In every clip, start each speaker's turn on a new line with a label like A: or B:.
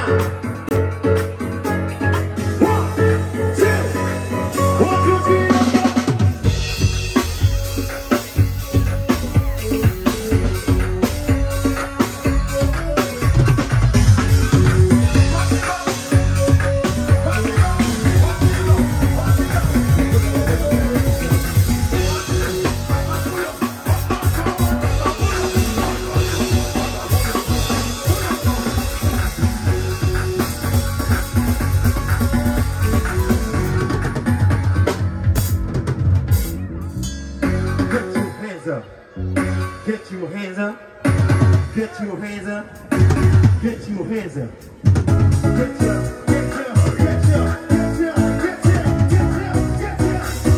A: Get your hands up. Get your hands up. Get your hands up. Get your, get your, get your, get your, get your, get your,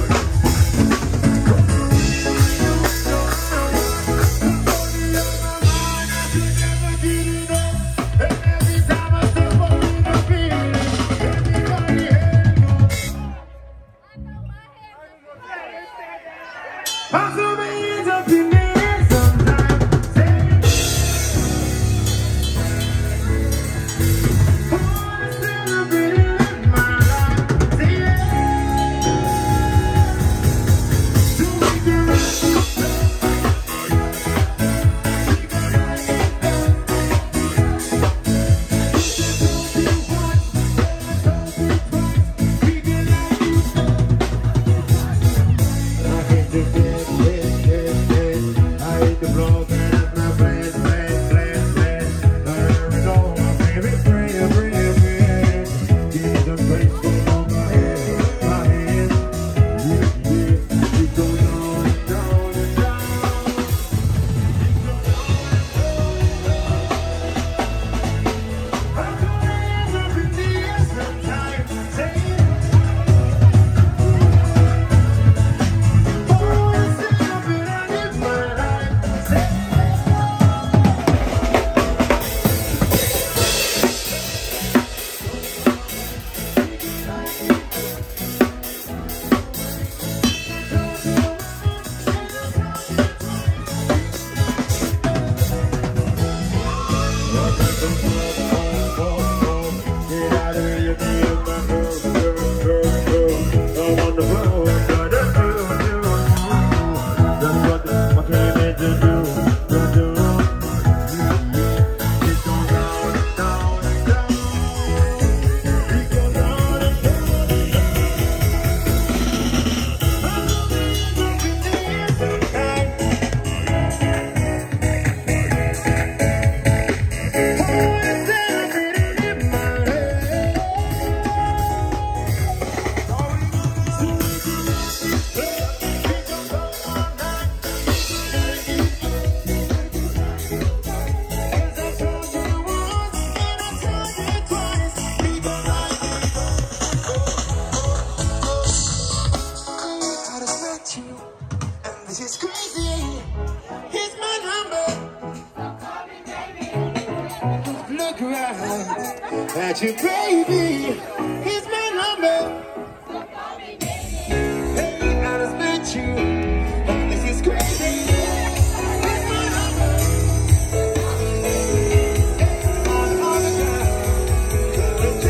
B: at you, baby. Here's my number. So call me baby. Hey, I just met you, and this is crazy. Here's my number. So call me baby. All the girls,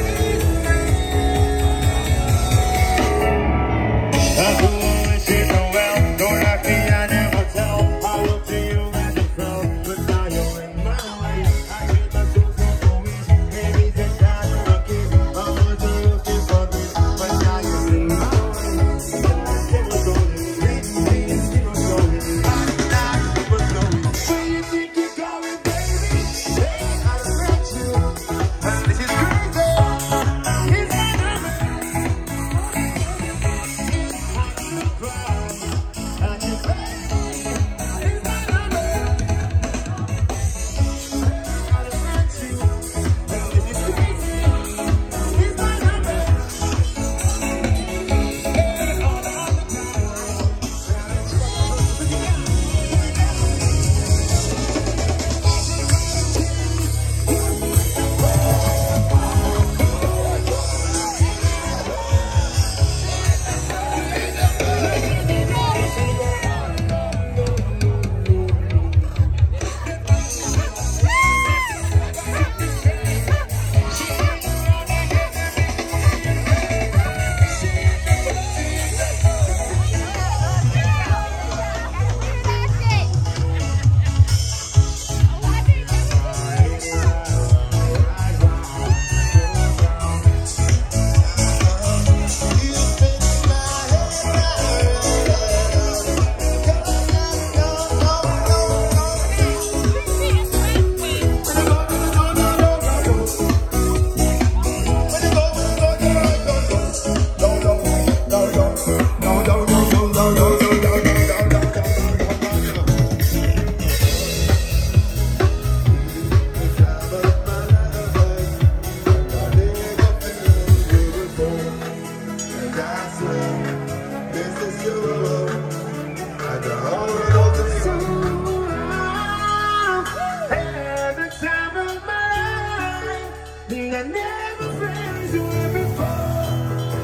B: I don't want to see so well. Don't like me, I never tell. I look to you as a crowd, but now you're in my way. I get my soul so easy. Maybe this time you're lucky. I'm looking for this.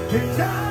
A: And I